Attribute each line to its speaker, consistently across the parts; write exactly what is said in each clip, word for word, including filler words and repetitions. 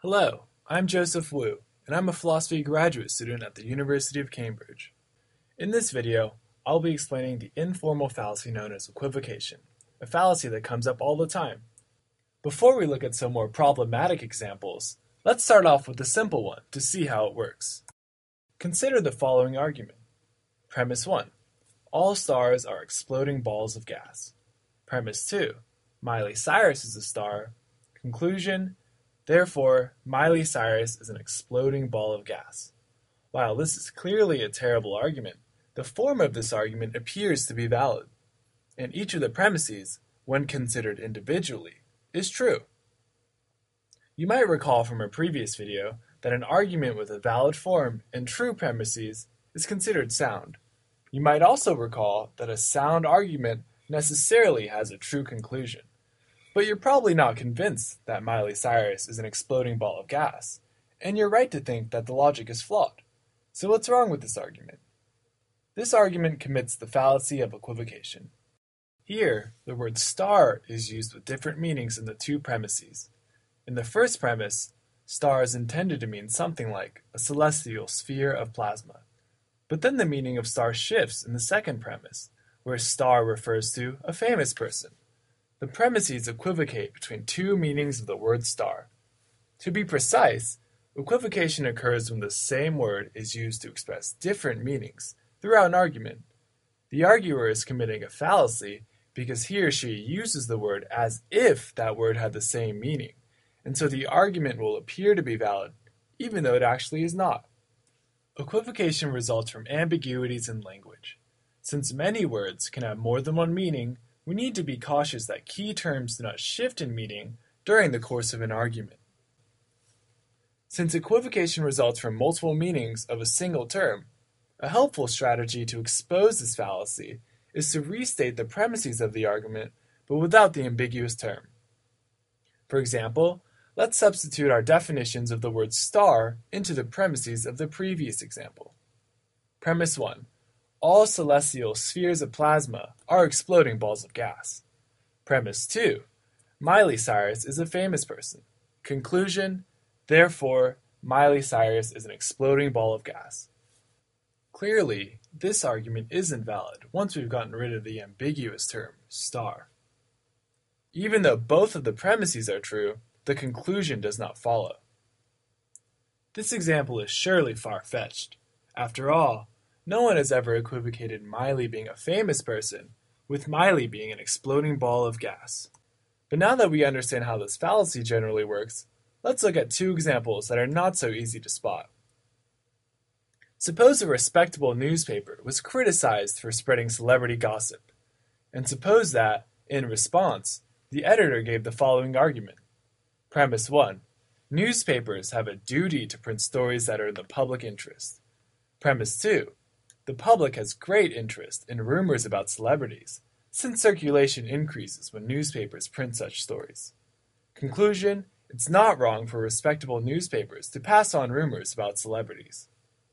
Speaker 1: Hello, I'm Joseph Wu, and I'm a philosophy graduate student at the University of Cambridge. In this video, I'll be explaining the informal fallacy known as equivocation, a fallacy that comes up all the time. Before we look at some more problematic examples, let's start off with a simple one to see how it works. Consider the following argument. Premise one. All stars are exploding balls of gas. Premise two. Miley Cyrus is a star. Conclusion. Therefore, Miley Cyrus is an exploding ball of gas. While this is clearly a terrible argument, the form of this argument appears to be valid, and each of the premises, when considered individually, is true. You might recall from a previous video that an argument with a valid form and true premises is considered sound. You might also recall that a sound argument necessarily has a true conclusion. But you're probably not convinced that Miley Cyrus is an exploding ball of gas, and you're right to think that the logic is flawed. So what's wrong with this argument? This argument commits the fallacy of equivocation. Here, the word star is used with different meanings in the two premises. In the first premise, star is intended to mean something like a celestial sphere of plasma. But then the meaning of star shifts in the second premise, where star refers to a famous person. The premises equivocate between two meanings of the word star. To be precise, equivocation occurs when the same word is used to express different meanings throughout an argument. The arguer is committing a fallacy because he or she uses the word as if that word had the same meaning, and so the argument will appear to be valid, even though it actually is not. Equivocation results from ambiguities in language. Since many words can have more than one meaning, we need to be cautious that key terms do not shift in meaning during the course of an argument. Since equivocation results from multiple meanings of a single term, a helpful strategy to expose this fallacy is to restate the premises of the argument, but without the ambiguous term. For example, let's substitute our definitions of the word star into the premises of the previous example. Premise one. All celestial spheres of plasma are exploding balls of gas. Premise two. Miley Cyrus is a famous person. Conclusion. Therefore, Miley Cyrus is an exploding ball of gas. Clearly, this argument isn't valid once we've gotten rid of the ambiguous term, star. Even though both of the premises are true, the conclusion does not follow. This example is surely far-fetched. After all, no one has ever equivocated Miley being a famous person with Miley being an exploding ball of gas. But now that we understand how this fallacy generally works, let's look at two examples that are not so easy to spot. Suppose a respectable newspaper was criticized for spreading celebrity gossip, and suppose that, in response, the editor gave the following argument. Premise one. Newspapers have a duty to print stories that are in the public interest. Premise two. The public has great interest in rumors about celebrities, since circulation increases when newspapers print such stories. Conclusion, it's not wrong for respectable newspapers to pass on rumors about celebrities.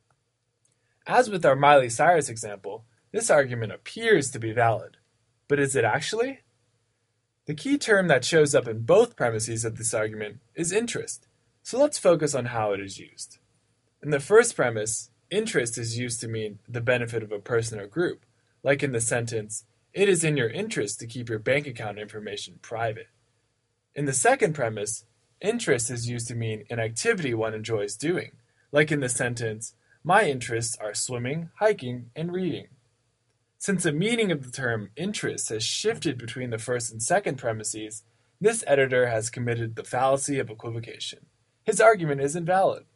Speaker 1: As with our Miley Cyrus example, this argument appears to be valid. But is it actually? The key term that shows up in both premises of this argument is interest, so let's focus on how it is used. In the first premise, interest is used to mean the benefit of a person or group, like in the sentence, it is in your interest to keep your bank account information private. In the second premise, interest is used to mean an activity one enjoys doing, like in the sentence, my interests are swimming, hiking, and reading. Since the meaning of the term interest has shifted between the first and second premises, this editor has committed the fallacy of equivocation. His argument isn't valid.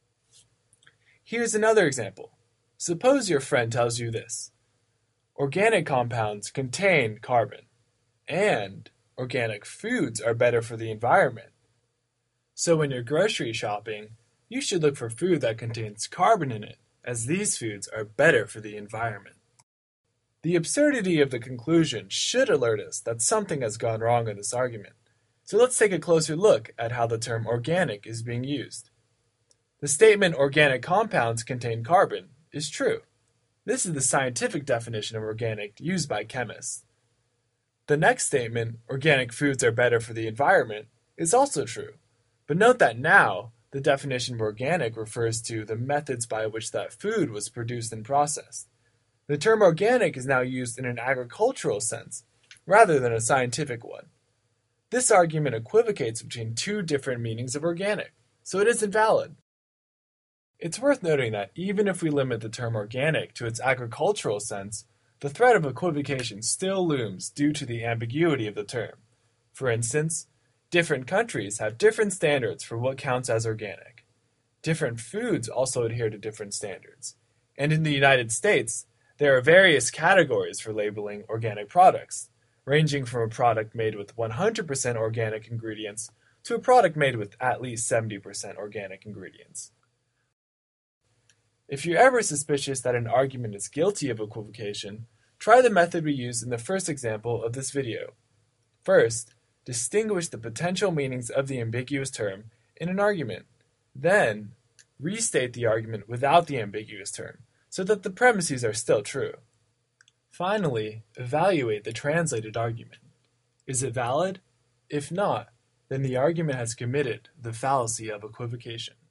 Speaker 1: Here's another example. Suppose your friend tells you this. Organic compounds contain carbon, and organic foods are better for the environment. So when you're grocery shopping, you should look for food that contains carbon in it, as these foods are better for the environment. The absurdity of the conclusion should alert us that something has gone wrong in this argument. So let's take a closer look at how the term organic is being used. The statement organic compounds contain carbon is true. This is the scientific definition of organic used by chemists. The next statement, organic foods are better for the environment, is also true. But note that now, the definition of organic refers to the methods by which that food was produced and processed. The term organic is now used in an agricultural sense, rather than a scientific one. This argument equivocates between two different meanings of organic, so it isn't valid. It's worth noting that even if we limit the term organic to its agricultural sense, the threat of equivocation still looms due to the ambiguity of the term. For instance, different countries have different standards for what counts as organic. Different foods also adhere to different standards. And in the United States, there are various categories for labeling organic products, ranging from a product made with one hundred percent organic ingredients to a product made with at least seventy percent organic ingredients. If you're ever suspicious that an argument is guilty of equivocation, try the method we used in the first example of this video. First, distinguish the potential meanings of the ambiguous term in an argument. Then, restate the argument without the ambiguous term, so that the premises are still true. Finally, evaluate the translated argument. Is it valid? If not, then the argument has committed the fallacy of equivocation.